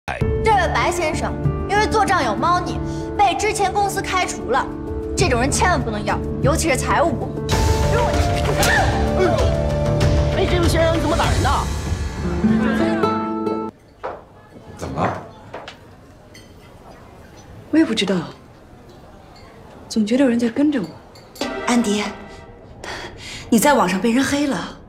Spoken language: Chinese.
这位白先生因为做账有猫腻，被之前公司开除了。这种人千万不能要，尤其是财务部。如果哎，这位先生怎么打人呢？ 怎么了？ 我也不知道，总觉得有人在跟着我。 安迪，你在网上被人黑了。